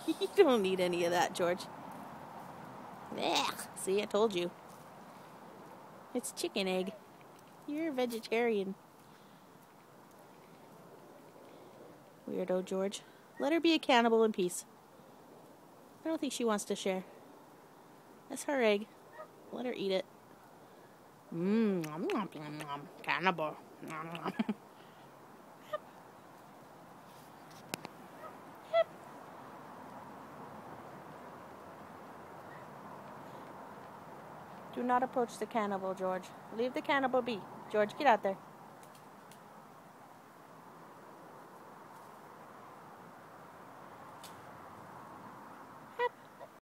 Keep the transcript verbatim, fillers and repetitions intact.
You don't need any of that, George. Ugh. See, I told you. It's chicken egg. You're a vegetarian. Weirdo, George. Let her be a cannibal in peace. I don't think she wants to share. That's her egg. Let her eat it. Mmm, nom, nom, nom, nom. Cannibal. Nom, nom. Do not approach the cannibal, George. Leave the cannibal be. George, get out there.